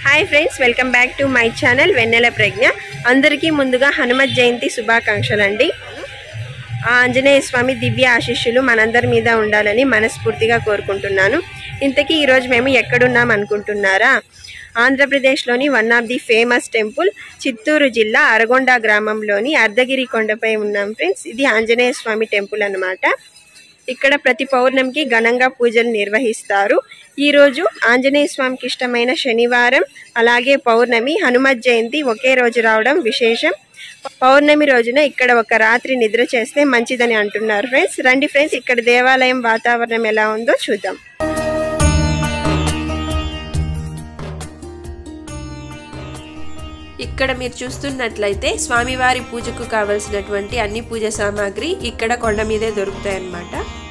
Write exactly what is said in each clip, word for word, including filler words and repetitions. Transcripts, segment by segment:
Hi friends welcome back to my channel Vennela Pragna अंदरिकी मुंदुगा हनुमत जयंती शुभाकांक्षलंडी आंजनेय स्वामी दिव्य आशीस्సులు మనందరి మీద ఉండాలని మనస్ఫూర్తిగా కోరుకుంటున్నాను। ఇంతకీ ఈ రోజు మేము ఎక్కడున్నాం అనుకుంటున్నారా? ఆంధ్రప్రదేశ్లోని one of the famous temple Chittoor జిల్లా అరగొండ గ్రామంలోని అర్ధగిరి కొండపై ఉన్నాం ఫ్రెండ్స్। ఇది ఆంజనేయ స్వామి టెంపుల్ అన్నమాట। ఇక్కడ ప్రతి పౌర్ణమికి ఘనంగా పూజలు నిర్వహిస్తారు। ఈ రోజు ఆంజనేయ స్వామికి ఇష్టమైన శనివారం అలాగే పౌర్ణమి హనుమత్ జయంతి ఒకే రోజు రావడం విశేషం। పౌర్ణమి రోజున ఇక్కడ ఒక రాత్రి నిద్ర చేస్తే మంచిదని అంటున్నారు ఫ్రెండ్స్। రండి ఫ్రెండ్స్ ఇక్కడ దేవాలయం వాతావరణం ఎలా ఉందో చూద్దాం। ఇక్కడ మీరు చూస్తున్నట్లయితే స్వామివారి పూజకు కావాల్సినటువంటి అన్ని పూజ సామాగ్రి ఇక్కడ కొండ మీదే దొరుకుతాయి అన్నమాట।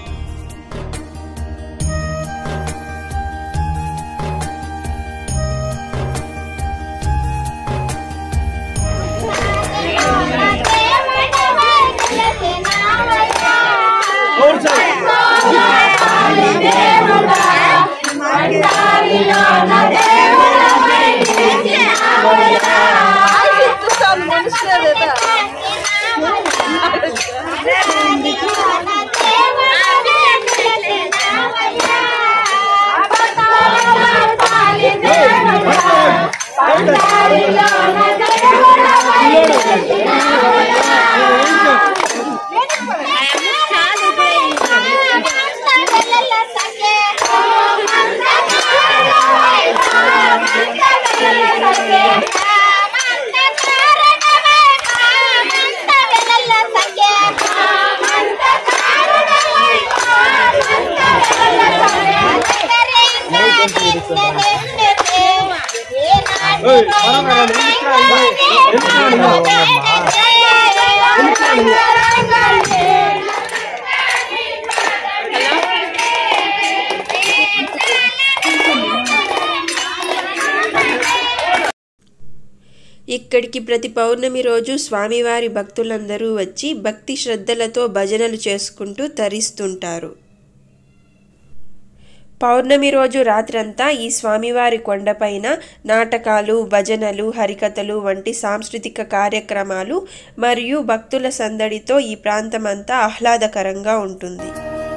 ఇక్కడికి ప్రతి పౌర్ణమి రోజు స్వామివారి భక్తులందరూ వచ్చి భక్తి శ్రద్ధలతో భజనలు చేసుకుంటూ తరిస్తుంటారు। పౌర్ణమి రోజు రాత్రంతా ఈ స్వామివారి కొండపైన నాటకాలు భజనలు హరికథలు వంటి సాంస్కృతిక కార్యక్రమాలు మరియు భక్తుల సందడితో ఈ ప్రాంతమంతా ఆహ్లాదకరంగా ఉంటుంది।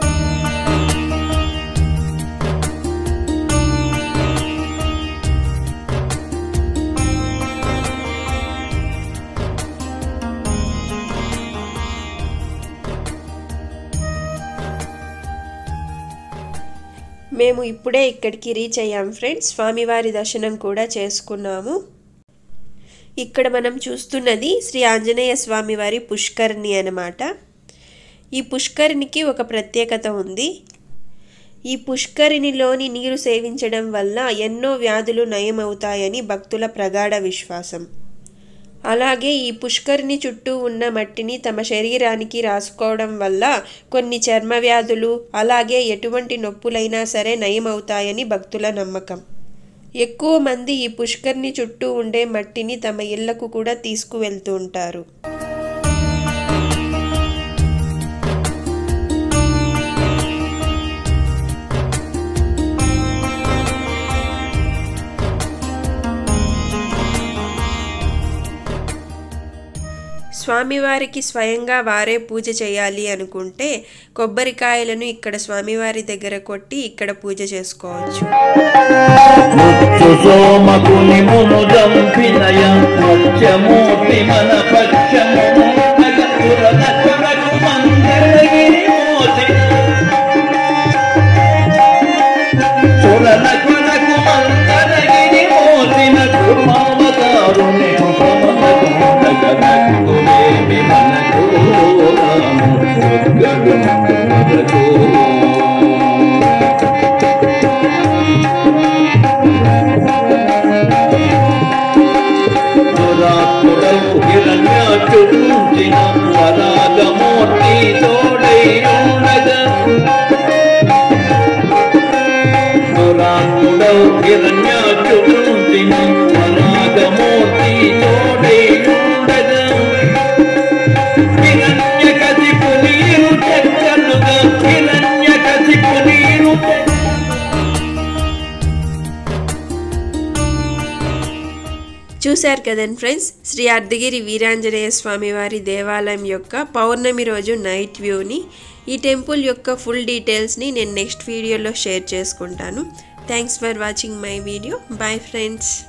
మేము ఇప్పుడే ఇక్కడికి రీచ్ అయ్యాం ఫ్రెండ్స్। స్వామివారి దర్శనం కూడా చేసుకున్నాము। ఇక్కడ మనం చూస్తున్నది శ్రీ ఆంజనేయ స్వామివారి పుష్కరిణి అన్నమాట। ఈ పుష్కరిణికి ఒక ప్రత్యేకత ఉంది। ఈ పుష్కరిణిలోని నీరు సేవించడం వల్ల ఎన్నో వ్యాధులు నయమవుతాయని భక్తుల ప్రగాఢ విశ్వాసం। అలాగే ఈ పుష్కరిణి చుట్టూ ఉన్న మట్టిని తమ శరీరానికి రాసుకోవడం వల్ల కొన్ని చర్మ వ్యాధులు అలాగే ఎటువంటి నొప్పులైనా సరే నయమవుతాయని భక్తుల నమ్మకం। ఎక్కువ మంది ఈ పుష్కరిణి చుట్టూ ఉండే మట్టిని తమ ఇళ్లకు కూడా తీసుకువెళ్తూ ఉంటారు। స్వామివారికి స్వయంగా వారే పూజ చేయాలి అనుకుంటే కొబ్బరికాయలను ఇక్కడ స్వామివారి దగ్గర కొట్టి ఇక్కడ పూజ చేసుకోవచ్చు। చూశారు కదండి ఫ్రెండ్స్, శ్రీ అర్ధగిరి వీరాంజనేయ స్వామి వారి దేవాలయం యొక్క పౌర్ణమి రోజు నైట్ వ్యూని, ఈ టెంపుల్ యొక్క ఫుల్ డీటెయిల్స్ని నేను నెక్స్ట్ వీడియోలో షేర్ చేసుకుంటాను. Thanks for watching my video. Bye friends.